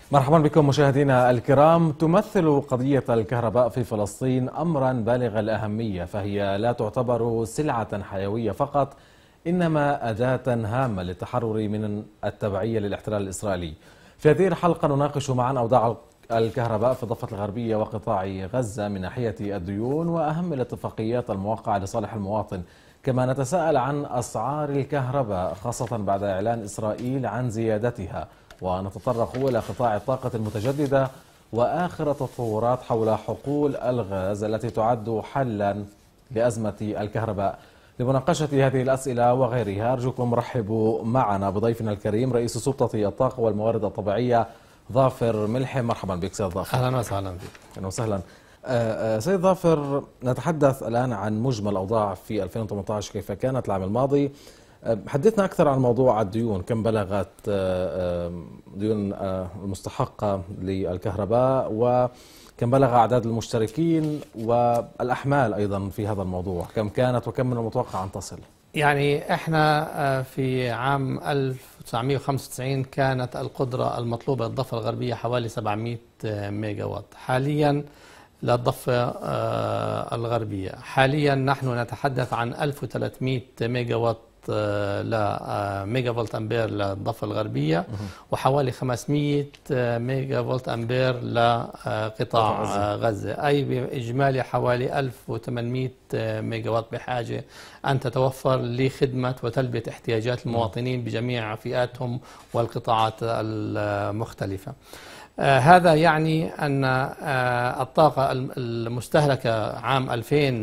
مرحبا بكم مشاهدينا الكرام. تمثل قضية الكهرباء في فلسطين أمرا بالغ الأهمية، فهي لا تعتبر سلعة حيوية فقط، إنما أداة هامة للتحرر من التبعية للاحتلال الإسرائيلي. في هذه الحلقة نناقش معا أوضاع الكهرباء في الضفة الغربية وقطاع غزة من ناحية الديون وأهم الاتفاقيات الموقعة لصالح المواطن، كما نتساءل عن أسعار الكهرباء خاصة بعد إعلان إسرائيل عن زيادتها، ونتطرق إلى قطاع الطاقة المتجددة وآخر التطورات حول حقول الغاز التي تعد حلا لأزمة الكهرباء. لمناقشة هذه الأسئلة وغيرها أرجوكم رحبوا معنا بضيفنا الكريم رئيس سلطة الطاقة والموارد الطبيعية ظافر ملحم. مرحبا بك سيد ظافر. أهلا وسهلا بك. أهلا وسهلا. سيد ظافر، نتحدث الآن عن مجمل الأوضاع في 2018 كيف كانت العام الماضي. حدثنا أكثر عن موضوع الديون، كم بلغت ديون المستحقة للكهرباء وكم بلغ أعداد المشتركين والأحمال أيضا في هذا الموضوع، كم كانت وكم من المتوقع أن تصل؟ يعني احنا في عام 1995 كانت القدرة المطلوبة للضفة الغربية حوالي 700 ميجا وات حاليا للضفة الغربية. حاليا نحن نتحدث عن 1300 ميجا وات ميجا فولت أمبير للضفة الغربية وحوالي 500 ميجا فولت أمبير لقطاع غزة، أي بإجمالي حوالي 1800 ميجا وات بحاجة أن تتوفر لخدمة وتلبية احتياجات المواطنين بجميع فئاتهم والقطاعات المختلفة. هذا يعني أن الطاقة المستهلكة عام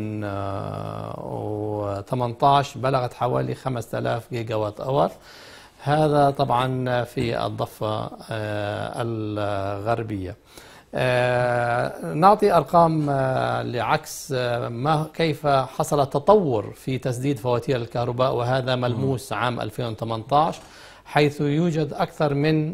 2018 بلغت حوالي 5000 جيجا وات أور. هذا طبعا في الضفة الغربية. نعطي أرقام لعكس كيف حصل التطور في تسديد فواتير الكهرباء، وهذا ملموس عام 2018 حيث يوجد أكثر من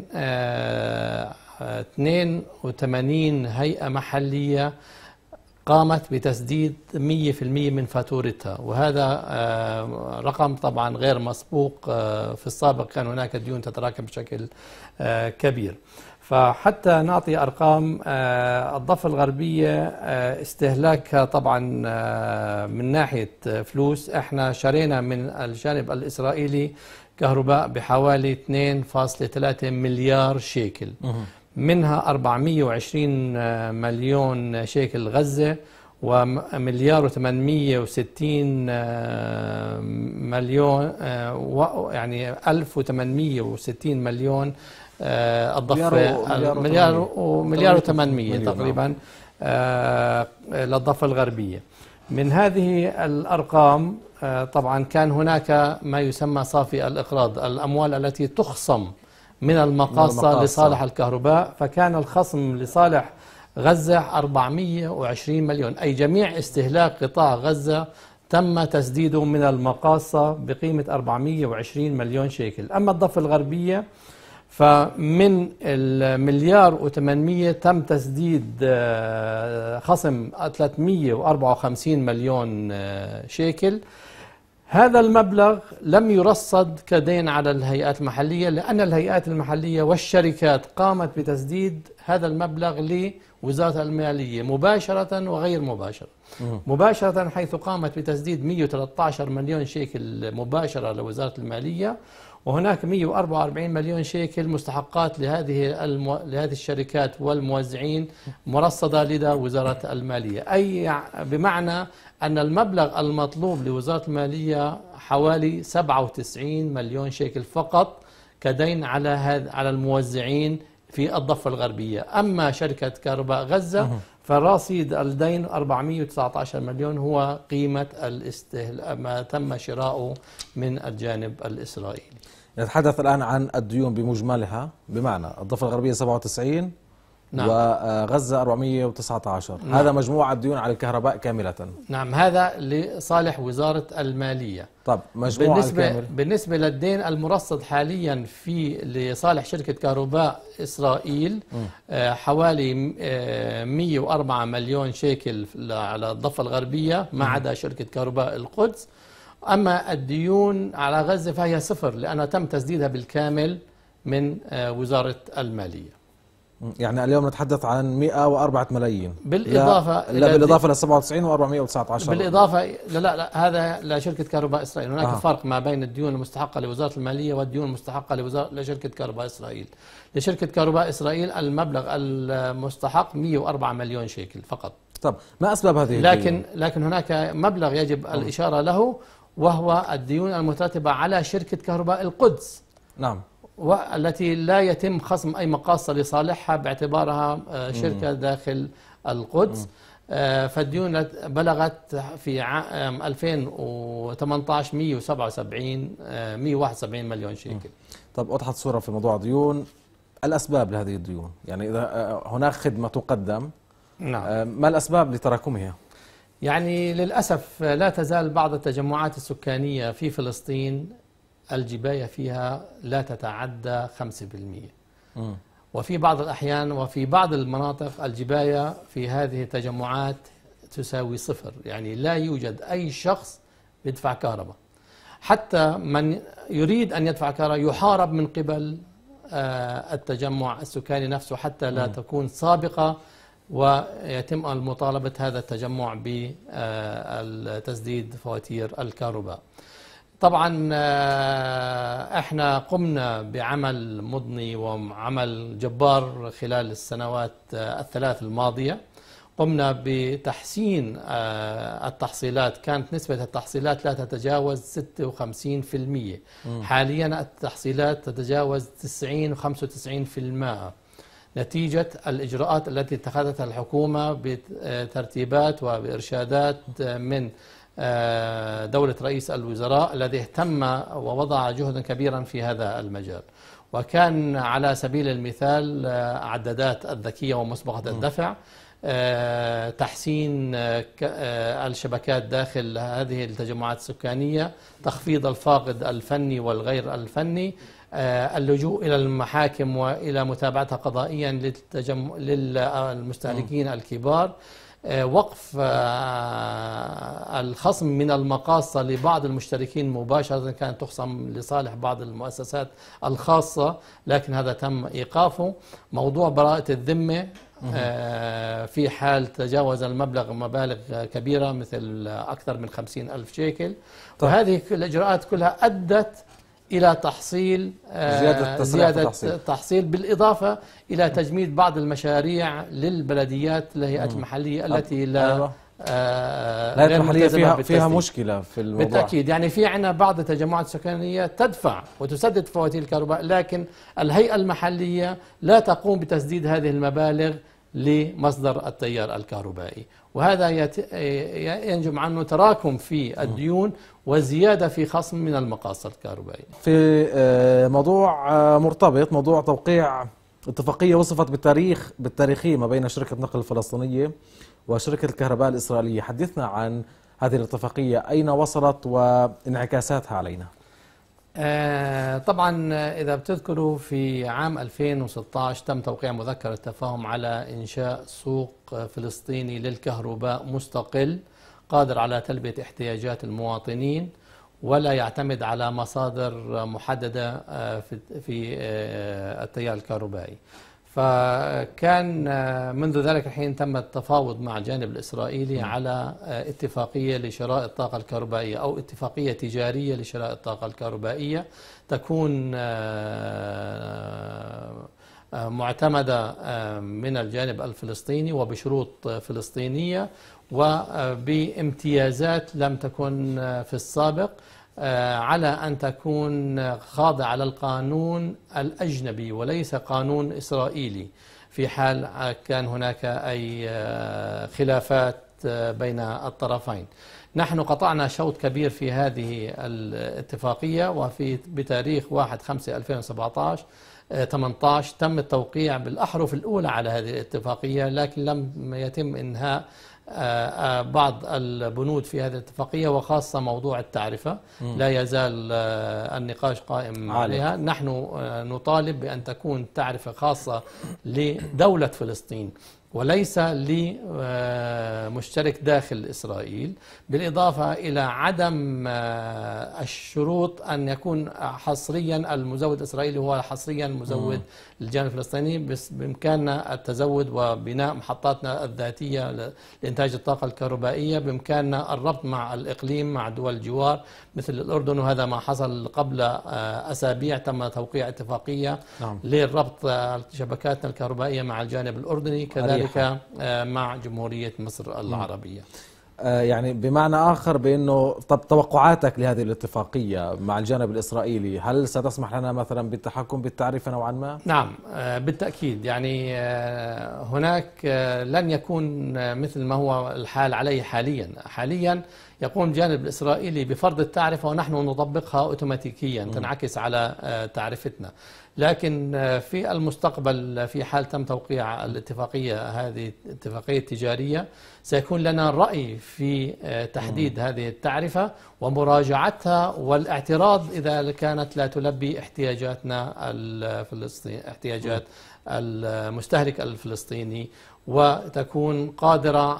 82 هيئة محلية قامت بتسديد 100% من فاتورتها، وهذا رقم طبعا غير مسبوق. في السابق كان هناك ديون تتراكم بشكل كبير. فحتى نعطي أرقام، الضفة الغربية استهلاكها طبعا من ناحية فلوس، احنا شرينا من الجانب الإسرائيلي كهرباء بحوالي 2.3 مليار شيكل، منها 420 مليون شيكل غزة، ومليار و860 مليون، يعني 1860 مليون الضفة، مليار و800 تقريبا للضفة الغربية. من هذه الأرقام طبعا كان هناك ما يسمى صافي الإقراض، الأموال التي تخصم من المقاصة لصالح الكهرباء، فكان الخصم لصالح غزة 420 مليون، أي جميع استهلاك قطاع غزة تم تسديده من المقاصة بقيمة 420 مليون شيكل. أما الضفة الغربية فمن المليار و800 تم تسديد خصم 354 مليون شيكل. هذا المبلغ لم يرصد كدين على الهيئات المحلية، لأن الهيئات المحلية والشركات قامت بتسديد هذا المبلغ لوزارة المالية مباشرة وغير مباشرة. مباشرة حيث قامت بتسديد 113 مليون شيكل مباشرة لوزارة المالية، وهناك 144 مليون شيكل مستحقات لهذه الشركات والموزعين مرصدة لدى وزارة المالية، أي بمعنى أن المبلغ المطلوب لوزارة المالية حوالي 97 مليون شيكل فقط كدين على الموزعين في الضفة الغربية. أما شركة كهرباء غزة فرصيد الدين 419 مليون هو قيمة ما تم شراؤه من الجانب الإسرائيلي. نتحدث الآن عن الديون بمجملها، بمعنى الضفة الغربية 97 نعم. وغزة 419. نعم. هذا مجموع الديون على الكهرباء كاملة. نعم، هذا لصالح وزارة المالية. طب مجموع بالنسبة للدين المرصد حاليا لصالح شركة كهرباء إسرائيل حوالي 104 مليون شيكل على الضفة الغربية ما عدا شركة كهرباء القدس. أما الديون على غزة فهي صفر، لأنها تم تسديدها بالكامل من وزارة المالية. يعني اليوم نتحدث عن 104 ملايين بالإضافة بالإضافة ل 97 و419. بالإضافة لا هذا لشركة كهرباء إسرائيل. هناك فرق ما بين الديون المستحقة لوزارة المالية والديون المستحقة لشركة كهرباء إسرائيل. لشركة كهرباء إسرائيل المبلغ المستحق 104 مليون شيكل فقط. طب ما أسباب هذه لكن هناك مبلغ يجب الإشارة له، وهو الديون المترتبة على شركة كهرباء القدس. نعم. والتي لا يتم خصم أي مقاصة لصالحها باعتبارها شركة داخل القدس. فالديون بلغت في عام 2018 171 مليون شيكل. طب وضحت صورة في موضوع الديون. الأسباب لهذه الديون، يعني إذا هناك خدمة تقدم، نعم، ما الأسباب لتراكمها؟ يعني للأسف لا تزال بعض التجمعات السكانية في فلسطين الجباية فيها لا تتعدى 5%. وفي بعض الأحيان وفي بعض المناطق الجباية في هذه التجمعات تساوي 0، يعني لا يوجد أي شخص يدفع كهرباء. حتى من يريد أن يدفع كهرباء يحارب من قبل التجمع السكاني نفسه حتى لا تكون سابقة، ويتم المطالبة هذا التجمع بتسديد فواتير الكهرباء. طبعا احنا قمنا بعمل مضني وعمل جبار خلال السنوات الثلاث الماضية. قمنا بتحسين التحصيلات، كانت نسبة التحصيلات لا تتجاوز 56%. حاليا التحصيلات تتجاوز 90 و 95% نتيجة الإجراءات التي اتخذتها الحكومة بترتيبات وبإرشادات من دولة رئيس الوزراء الذي اهتم ووضع جهدا كبيرا في هذا المجال. وكان على سبيل المثال عدادات الذكية ومسبقة الدفع، تحسين الشبكات داخل هذه التجمعات السكانية، تخفيض الفاقد الفني والغير الفني، اللجوء إلى المحاكم وإلى متابعتها قضائيا للمستهلكين الكبار، وقف الخصم من المقاصة لبعض المشتركين مباشرة كانت تخصم لصالح بعض المؤسسات الخاصة، لكن هذا تم إيقافه. موضوع براءة الذمة في حال تجاوز المبلغ مبالغ كبيرة مثل أكثر من 50,000 شيكل. وهذه الإجراءات كلها أدت إلى تحصيل زيادة التحصيل، بالإضافة إلى تجميد بعض المشاريع للبلديات الهيئات المحلية التي لا غير المحلية فيها مشكلة في الموضوع. بالتأكيد، يعني في عندنا بعض التجمعات السكنية تدفع وتسدد فواتير الكهرباء، لكن الهيئة المحلية لا تقوم بتسديد هذه المبالغ لمصدر التيار الكهربائي، وهذا ينجم عنه تراكم في الديون وزيادة في خصم من المقاصة الكهربائية. في موضوع مرتبط، موضوع توقيع اتفاقية وصفت بالتاريخية ما بين شركة نقل الفلسطينية وشركة الكهرباء الإسرائيلية. حدثنا عن هذه الاتفاقية، أين وصلت وانعكاساتها علينا؟ طبعا إذا بتذكروا في عام 2016 تم توقيع مذكرة تفاهم على إنشاء سوق فلسطيني للكهرباء مستقل قادر على تلبية احتياجات المواطنين ولا يعتمد على مصادر محددة في التيار الكهربائي. فكان منذ ذلك الحين تم التفاوض مع الجانب الإسرائيلي على اتفاقية لشراء الطاقة الكهربائية أو اتفاقية تجارية لشراء الطاقة الكهربائية تكون معتمدة من الجانب الفلسطيني وبشروط فلسطينية وبامتيازات لم تكن في السابق، على أن تكون خاضعة للقانون الأجنبي وليس قانون إسرائيلي في حال كان هناك أي خلافات بين الطرفين. نحن قطعنا شوط كبير في هذه الاتفاقية، بتاريخ 1/5/2018 تم التوقيع بالأحرف الأولى على هذه الاتفاقية، لكن لم يتم إنهاء بعض البنود في هذه الاتفاقية، وخاصة موضوع التعرفة لا يزال النقاش قائم عليها. نحن نطالب بأن تكون تعرفة خاصة لدولة فلسطين وليس لمشترك داخل إسرائيل، بالإضافة إلى عدم الشروط أن يكون حصريا المزود الإسرائيلي هو حصريا مزود الجانب الفلسطيني، بس بإمكاننا التزود وبناء محطاتنا الذاتية لإنتاج الطاقة الكهربائية، بإمكاننا الربط مع الإقليم مع دول الجوار مثل الأردن، وهذا ما حصل قبل أسابيع، تم توقيع اتفاقية للربط شبكاتنا الكهربائية مع الجانب الأردني، كذلك مع جمهورية مصر العربية. يعني بمعنى آخر بأنه طب توقعاتك لهذه الاتفاقية مع الجانب الإسرائيلي، هل ستسمح لنا مثلا بالتحكم بالتعرفة نوعا ما؟ نعم بالتأكيد. يعني هناك لن يكون مثل ما هو الحال عليه حاليا يقوم الجانب الإسرائيلي بفرض التعرفة ونحن نطبقها أوتوماتيكيا تنعكس على تعرفتنا، لكن في المستقبل في حال تم توقيع الاتفاقية هذه اتفاقية تجارية سيكون لنا رأي في تحديد هذه التعرفة ومراجعتها والاعتراض إذا كانت لا تلبي احتياجاتنا الفلسطينية، احتياجات المستهلك الفلسطيني، وتكون قادرة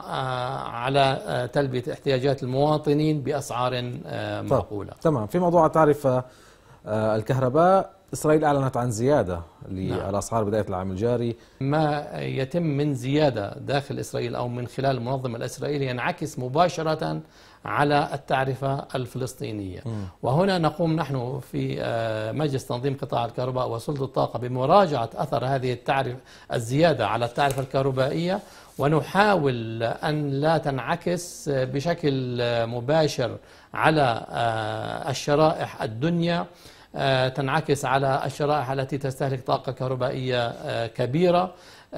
على تلبية احتياجات المواطنين بأسعار معقولة. تمام. في موضوع التعرفة الكهرباء، إسرائيل أعلنت عن زيادة للأسعار بداية العام الجاري. ما يتم من زيادة داخل إسرائيل أو من خلال المنظمة الإسرائيلية ينعكس مباشرة على التعرفة الفلسطينية. وهنا نقوم نحن في مجلس تنظيم قطاع الكهرباء وسلطة الطاقة بمراجعة أثر هذه التعرفة الزيادة على التعرفة الكهربائية، ونحاول أن لا تنعكس بشكل مباشر على الشرائح الدنيا، تنعكس على الشرائح التي تستهلك طاقة كهربائية كبيرة،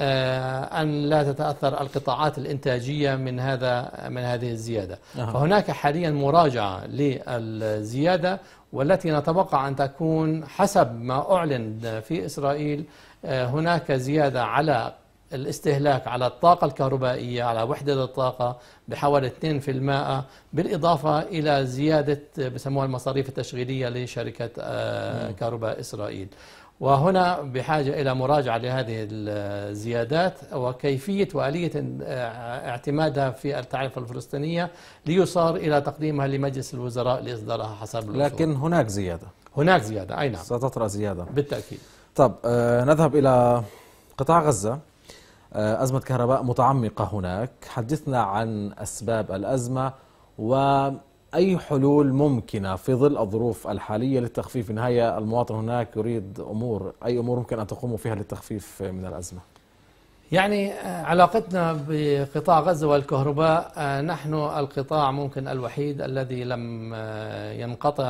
أن لا تتأثر القطاعات الإنتاجية من هذه الزيادة. فهناك حاليا مراجعة للزيادة، والتي نتوقع أن تكون حسب ما أعلن في إسرائيل هناك زيادة على الاستهلاك على الطاقة الكهربائية على وحدة الطاقة بحوالي 2%، بالإضافة إلى زيادة بسموها المصاريف التشغيلية لشركة كهرباء إسرائيل. وهنا بحاجة إلى مراجعة لهذه الزيادات وكيفية وآلية اعتمادها في التعرفة الفلسطينية ليصار إلى تقديمها لمجلس الوزراء لإصدارها حسب الأصول. لكن هناك زيادة. هناك زيادة، أي نعم، ستطرأ زيادة بالتأكيد. طب نذهب إلى قطاع غزة. أزمة كهرباء متعمقة هناك، حدثنا عن أسباب الأزمة وأي حلول ممكنة في ظل الظروف الحالية للتخفيف. في النهاية المواطن هناك يريد أي أمور ممكن أن تقوموا فيها للتخفيف من الأزمة؟ يعني علاقتنا بقطاع غزة والكهرباء، نحن القطاع ممكن الوحيد الذي لم ينقطع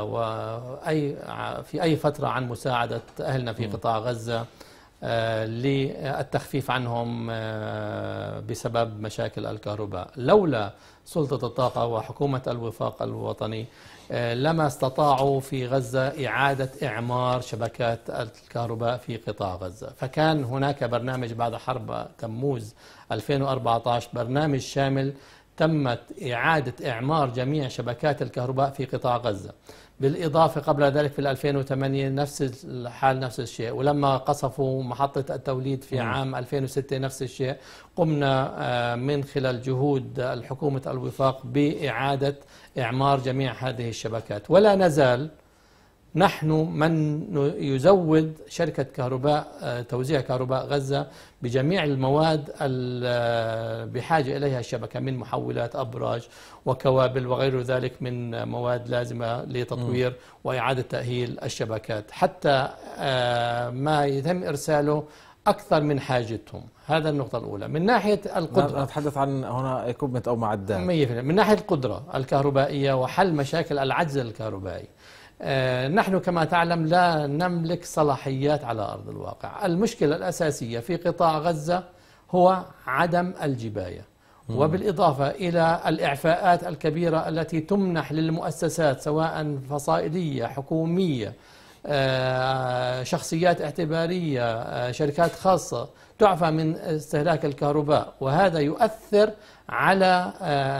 في أي فترة عن مساعدة أهلنا في قطاع غزة للتخفيف عنهم بسبب مشاكل الكهرباء. لولا سلطة الطاقة وحكومة الوفاق الوطني لما استطاعوا في غزة إعادة إعمار شبكات الكهرباء في قطاع غزة. فكان هناك برنامج بعد حرب تموز 2014، برنامج شامل تمت إعادة إعمار جميع شبكات الكهرباء في قطاع غزة. بالإضافة قبل ذلك في 2008 نفس الحال نفس الشيء، ولما قصفوا محطة التوليد في عام 2006 نفس الشيء. قمنا من خلال جهود الحكومة الوفاق بإعادة إعمار جميع هذه الشبكات، ولا نزال نحن من يزود شركة كهرباء توزيع كهرباء غزة بجميع المواد بحاجة إليها الشبكة من محولات أبراج وكوابل وغير ذلك من مواد لازمة لتطوير وإعادة تأهيل الشبكات، حتى ما يتم إرساله أكثر من حاجتهم. هذا النقطة الأولى. من ناحية القدرة، نتحدث عن هنا إيكوبمنت أو معدات 100%. من ناحية القدرة الكهربائية وحل مشاكل العجز الكهربائي، نحن كما تعلم لا نملك صلاحيات على أرض الواقع. المشكلة الأساسية في قطاع غزة هو عدم الجباية، وبالإضافة إلى الإعفاءات الكبيرة التي تمنح للمؤسسات سواء فصائلية حكومية شخصيات اعتبارية، شركات خاصة تعفى من استهلاك الكهرباء، وهذا يؤثر على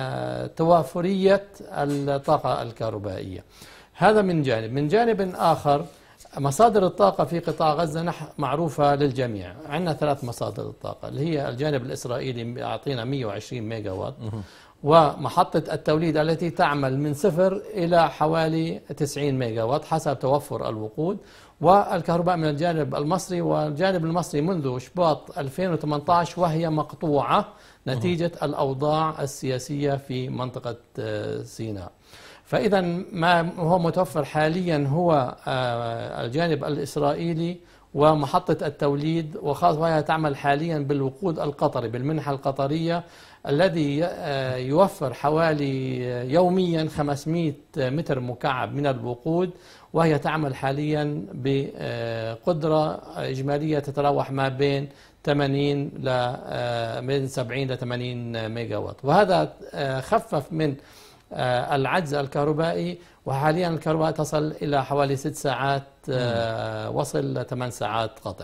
توافرية الطاقة الكهربائية. هذا من جانب. من جانب آخر، مصادر الطاقة في قطاع غزة معروفة للجميع. عندنا 3 مصادر الطاقة، اللي هي الجانب الإسرائيلي يعطينا 120 ميجا وات، ومحطة التوليد التي تعمل من 0 إلى حوالي 90 ميجا وات حسب توفر الوقود، والكهرباء من الجانب المصري. والجانب المصري منذ شباط 2018 وهي مقطوعة نتيجة الأوضاع السياسية في منطقة سيناء. فإذا ما هو متوفر حاليا هو الجانب الإسرائيلي ومحطة التوليد، وخاصة وهي تعمل حاليا بالوقود القطري، بالمنحة القطرية، الذي يوفر حوالي يوميا 500 متر مكعب من الوقود، وهي تعمل حاليا بقدرة إجمالية تتراوح ما بين 80 من 70 ل 80 ميجا وات، وهذا خفف من العجز الكهربائي. وحاليا الكهرباء تصل إلى حوالي 6 ساعات وصل ل 8 ساعات قطع.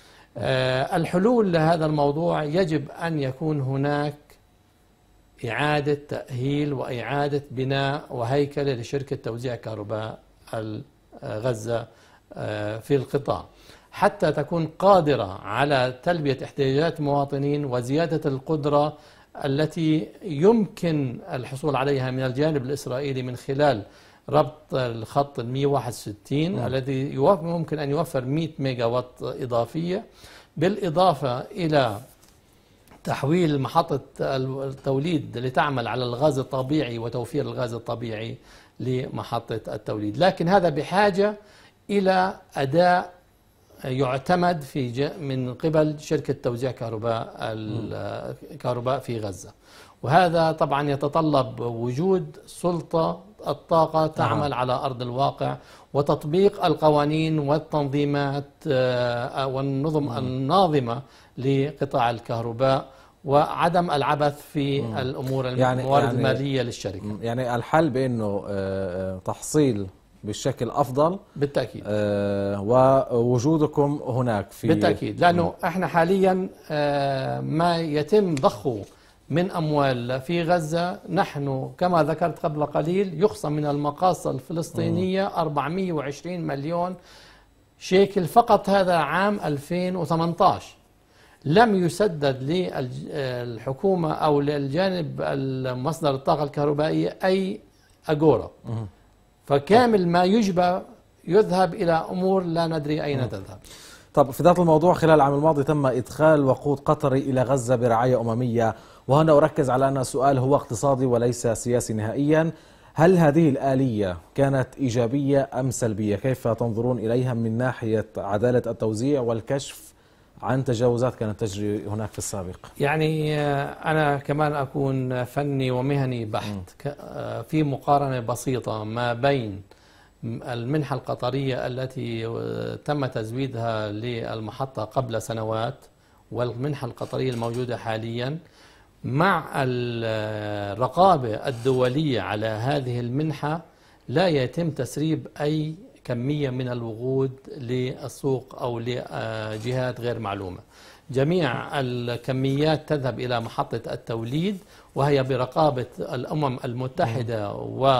الحلول لهذا الموضوع يجب أن يكون هناك إعادة تأهيل وإعادة بناء وهيكلة لشركة توزيع كهرباء غزة في القطاع، حتى تكون قادرة على تلبية احتياجات المواطنين وزيادة القدرة التي يمكن الحصول عليها من الجانب الإسرائيلي من خلال ربط الخط 161 الذي ممكن أن يوفر 100 ميجا وات إضافية، بالإضافة إلى تحويل محطة التوليد لتعمل على الغاز الطبيعي وتوفير الغاز الطبيعي لمحطة التوليد. لكن هذا بحاجة إلى أداء يعتمد من قبل شركة توزيع كهرباء في غزة، وهذا طبعا يتطلب وجود سلطة الطاقة تعمل على أرض الواقع، وتطبيق القوانين والتنظيمات والنظم الناظمة لقطاع الكهرباء، وعدم العبث في الأمور الموارد المالية للشركة. يعني الحل بأنه تحصيل بالشكل أفضل بالتأكيد، ووجودكم هناك في بالتأكيد، لأنه احنا حاليا ما يتم ضخه من أموال في غزة، نحن كما ذكرت قبل قليل يخصم من المقاصة الفلسطينية 420 مليون شيكل فقط هذا عام 2018. لم يسدد للحكومة أو للجانب مصدر الطاقة الكهربائية أي أجورة، فكامل ما يجبى يذهب إلى أمور لا ندري أين تذهب. طب في ذات الموضوع، خلال العام الماضي تم إدخال وقود قطري إلى غزة برعاية أممية، وهنا أركز على أن السؤال هو اقتصادي وليس سياسي نهائيا. هل هذه الآلية كانت إيجابية أم سلبية؟ كيف تنظرون إليها من ناحية عدالة التوزيع والكشف عن تجاوزات كانت تجري هناك في السابق؟ يعني أنا كمان أكون فني ومهني بحت. في مقارنة بسيطة ما بين المنحة القطرية التي تم تزويدها للمحطة قبل سنوات والمنحة القطرية الموجودة حاليا، مع الرقابة الدولية على هذه المنحة لا يتم تسريب أي كمية من الوقود للسوق أو لجهات غير معلومة. جميع الكميات تذهب إلى محطة التوليد، وهي برقابة الأمم المتحدة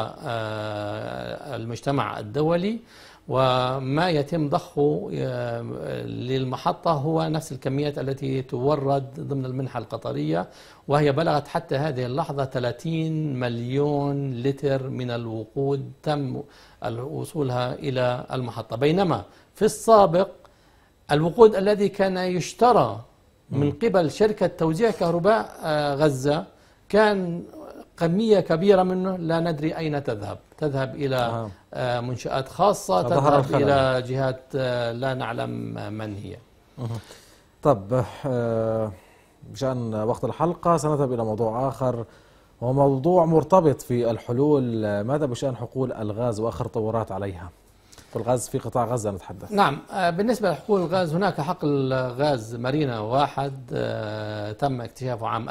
والمجتمع الدولي، وما يتم ضخه للمحطة هو نفس الكميات التي تورد ضمن المنحة القطرية، وهي بلغت حتى هذه اللحظة 30 مليون لتر من الوقود تم وصولها إلى المحطة. بينما في السابق الوقود الذي كان يشترى من قبل شركة توزيع كهرباء غزة كان كمية كبيرة منه لا ندري أين تذهب إلى منشآت خاصة، تذهب إلى جهات لا نعلم من هي. طب مشان وقت الحلقة سنذهب إلى موضوع آخر، وموضوع مرتبط في الحلول. ماذا بشأن حقول الغاز وآخر تطورات عليها؟ الغاز في قطاع غزة نتحدث. نعم، بالنسبة لحقول الغاز هناك حقل غاز مارينا واحد تم اكتشافه عام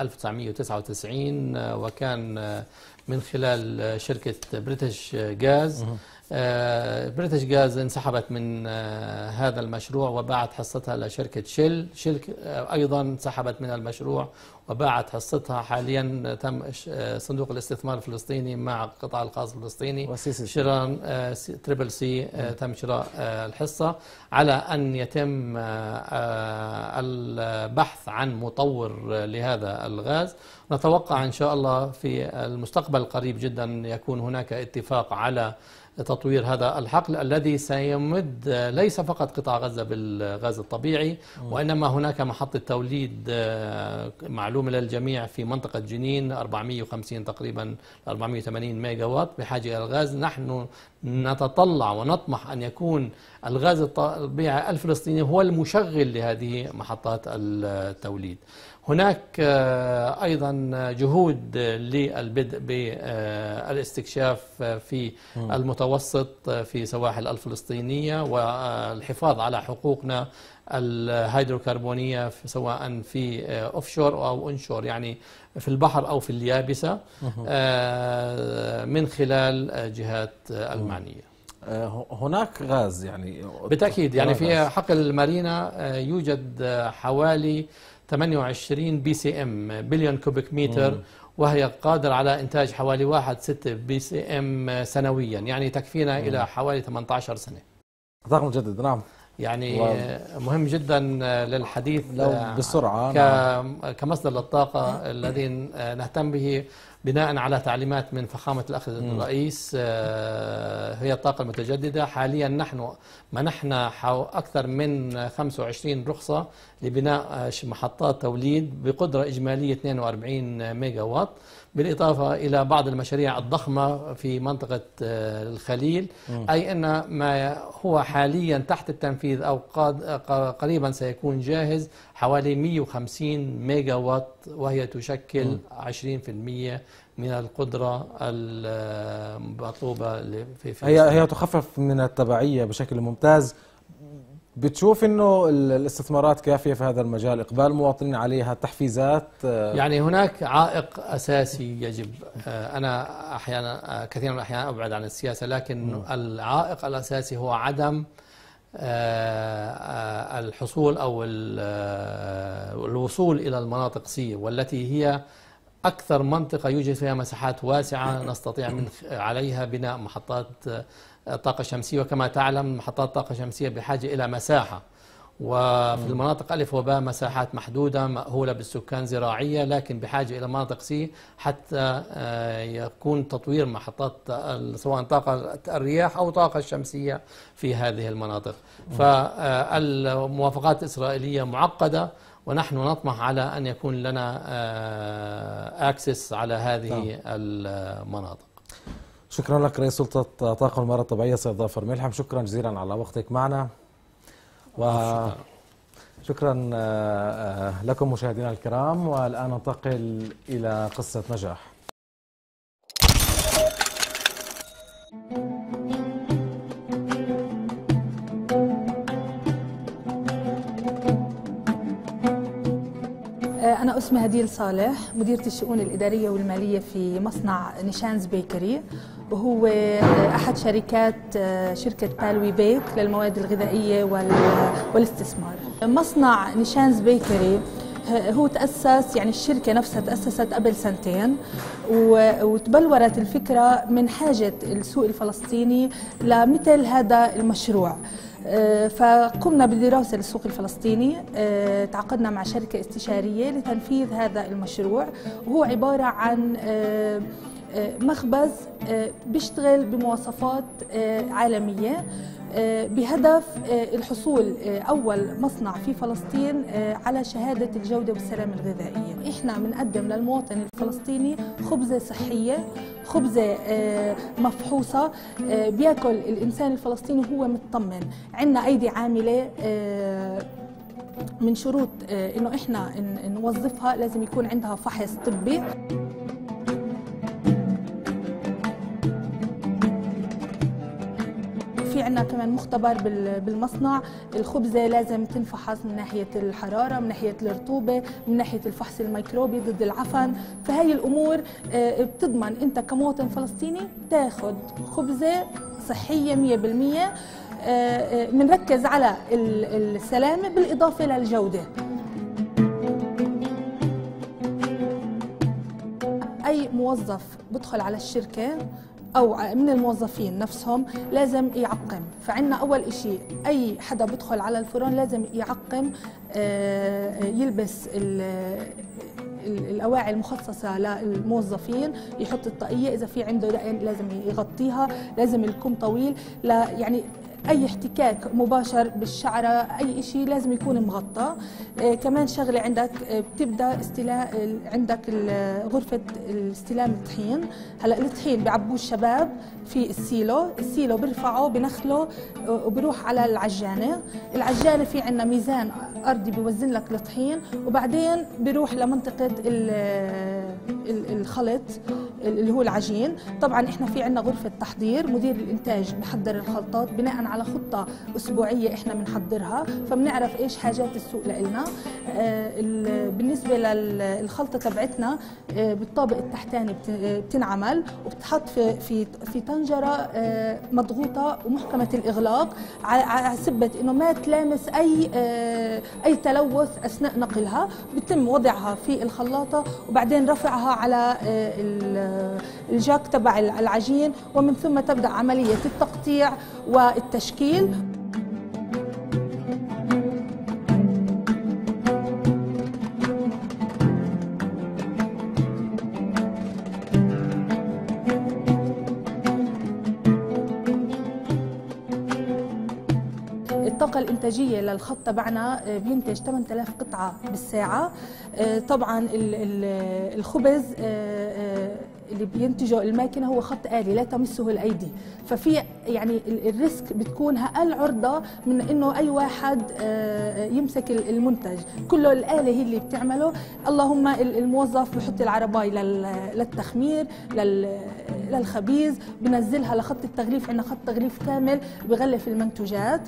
1999 وكان من خلال شركة بريتش غاز. بريتش غاز انسحبت من هذا المشروع وباعت حصتها لشركة شيل. أيضا انسحبت من المشروع وباعت حصتها. حاليا تم صندوق الاستثمار الفلسطيني مع القطاع الخاص الفلسطيني شراء تريبل سي تم شراء الحصة، على أن يتم البحث عن مطور لهذا الغاز. نتوقع إن شاء الله في المستقبل القريب جدا يكون هناك اتفاق على تطوير هذا الحقل الذي سيمد ليس فقط قطاع غزة بالغاز الطبيعي، وإنما هناك محطة توليد معلومة للجميع في منطقة جنين 450 تقريبا 480 ميجا وات بحاجة إلى الغاز. نحن نتطلع ونطمح أن يكون الغاز الطبيعي الفلسطيني هو المشغل لهذه محطات التوليد. هناك أيضا جهود للبدء بالاستكشاف في المتوسط في سواحل الفلسطينية والحفاظ على حقوقنا الهيدروكربونية سواء في أوفشور أو أونشور، يعني في البحر أو في اليابسة، من خلال جهات المعنية. هناك غاز يعني بالتأكيد، يعني في حقل المارينا يوجد حوالي 28 بي سي ام بليون كوبيك متر، وهي قادرة على إنتاج حوالي 1.6 بي سي ام سنويا، يعني تكفينا إلى حوالي 18 سنة. طاقة متجددة. نعم، يعني مهم جدا للحديث بسرعة كمصدر للطاقة الذي نهتم به بناء على تعليمات من فخامة الأخ الرئيس هي الطاقة المتجددة. حاليا نحن منحنا أكثر من 25 رخصة لبناء محطات توليد بقدرة إجمالية 42 ميجا وات، بالإضافة إلى بعض المشاريع الضخمة في منطقة الخليل. أي أن ما هو حاليا تحت التنفيذ أو قريبا سيكون جاهز حوالي 150 ميجا وات، وهي تشكل 20% من القدرة المطلوبة هي تخفف من التبعية بشكل ممتاز. بتشوف انه الاستثمارات كافية في هذا المجال؟ اقبال المواطنين عليها؟ تحفيزات؟ يعني هناك عائق اساسي يجب، انا احيانا كثيرا من الاحيان ابعد عن السياسة، لكن العائق الاساسي هو عدم الحصول او الوصول الى المناطق سي، والتي هي اكثر منطقة يوجد فيها مساحات واسعة نستطيع من عليها بناء محطات طاقة شمسية. وكما تعلم محطات طاقة شمسية بحاجة إلى مساحة، وفي المناطق ألف وباء مساحات محدودة مأهولة بالسكان زراعية، لكن بحاجة إلى مناطق سي حتى يكون تطوير محطات سواء طاقة الرياح أو طاقة الشمسية في هذه المناطق. فالموافقات الإسرائيلية معقدة، ونحن نطمح على أن يكون لنا أكسس على هذه المناطق. شكرا لك رئيس سلطة طاقة والموارد الطبيعية سيد ظافر ملحم، شكرا جزيلا على وقتك معنا، وشكرا لكم مشاهدينا الكرام. والآن ننتقل إلى قصة نجاح. أنا اسمي هديل صالح، مديرة الشؤون الإدارية والمالية في مصنع نيشانز بيكري، وهو أحد شركات شركة بالوي بيك للمواد الغذائية والاستثمار. مصنع نيشانز بيكري هو تأسس، يعني الشركة نفسها تأسست قبل 2 سنين، وتبلورت الفكرة من حاجة السوق الفلسطيني لمثل هذا المشروع. فقمنا بدراسة للسوق الفلسطيني، تعاقدنا مع شركة استشارية لتنفيذ هذا المشروع، وهو عبارة عن مخبز بيشتغل بمواصفات عالمية بهدف الحصول أول مصنع في فلسطين على شهادة الجودة والسلامة الغذائية. إحنا بنقدم للمواطن الفلسطيني خبزة صحية، خبزة مفحوصة، بياكل الإنسان الفلسطيني وهو مطمن. عندنا أيدي عاملة، من شروط إنه إحنا نوظفها لازم يكون عندها فحص طبي. في عنا كمان مختبر بالمصنع. الخبزة لازم تنفحص من ناحية الحرارة، من ناحية الرطوبة، من ناحية الفحص الميكروبي ضد العفن. فهي الأمور بتضمن أنت كمواطن فلسطيني تاخد خبزة صحية 100%. بنركز على السلامة بالإضافة للجودة. أي موظف بدخل على الشركة أو من الموظفين نفسهم لازم يعقم. فعنا أول إشي أي حدا بدخل على الفرن لازم يعقم، يلبس الأواعي المخصصة للموظفين، يحط الطاقية، إذا في عنده دقن لازم يغطيها، لازم الكم طويل، يعني أي احتكاك مباشر بالشعرة أي شيء لازم يكون مغطى. كمان شغلة عندك بتبدأ عندك غرفة استلام الطحين. هلا الطحين بيعبوه الشباب في السيلو بيرفعه بنخله وبروح على العجانة في عندنا ميزان أرضي بيوزن لك الطحين، وبعدين بيروح لمنطقة الخلط اللي هو العجين. طبعا احنا في عندنا غرفة تحضير، مدير الإنتاج بحضر الخلطات بناء على خطة أسبوعية احنا بنحضرها، فبنعرف ايش حاجات السوق لإلنا. بالنسبة للخلطة تبعتنا بالطابق التحتاني بتنعمل وبتحط في طنجرة مضغوطة ومحكمة الإغلاق على سبة انه ما تلامس اي تلوث اثناء نقلها. بيتم وضعها في الخلاطة وبعدين رفعها على الجاك تبع العجين، ومن ثم تبدأ عملية التقطيع والتشكيل. الطاقة الإنتاجية للخط تبعنا بينتج 8000 قطعة بالساعة. طبعا الخبز اللي بينتجه الماكينة هو خط آلي لا تمسه الأيدي، ففي يعني الريسك بتكون أقل عرضة من إنه أي واحد يمسك المنتج. كله الآلة هي اللي بتعمله، اللهم الموظف بحط العرباي للتخمير للخبيز، بنزلها لخط التغليف. عندنا خط تغليف كامل بغلف المنتوجات.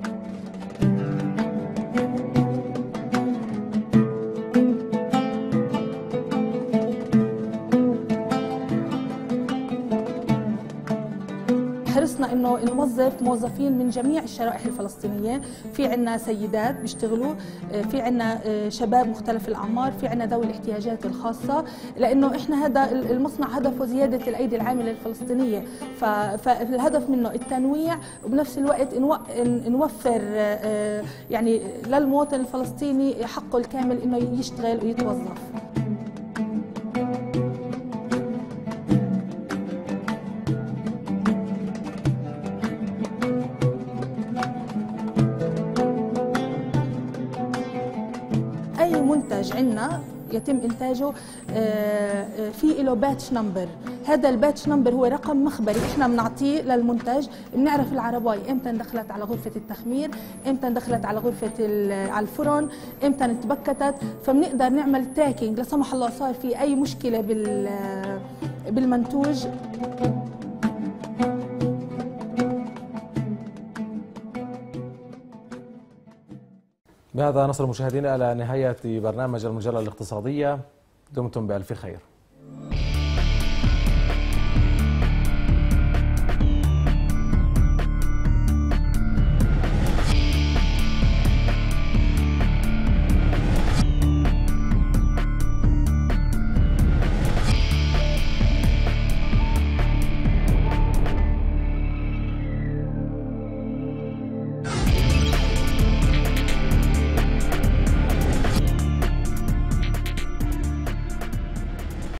حرصنا انه نوظف موظفين من جميع الشرائح الفلسطينيه. في عندنا سيدات بيشتغلوا، في عندنا شباب مختلف الاعمار، في عندنا ذوي الاحتياجات الخاصه، لانه احنا هذا المصنع هدفه زياده الايدي العامله الفلسطينيه، فالهدف منه التنويع وبنفس الوقت نوفر يعني للمواطن الفلسطيني حقه الكامل انه يشتغل ويتوظف. أي منتج عندنا يتم إنتاجه في له باتش نمبر. هذا الباتش نمبر هو رقم مخبري احنا بنعطيه للمنتج، بنعرف العرباي امتى دخلت على غرفة التخمير، امتى دخلت على غرفة على الفرن، امتى اتبكتت، فبنقدر نعمل تاكينج لا سمح الله صار في أي مشكلة بالمنتوج. بهذا نصل مشاهدينا إلى نهاية برنامج المجلة الاقتصادية. دمتم بألف خير.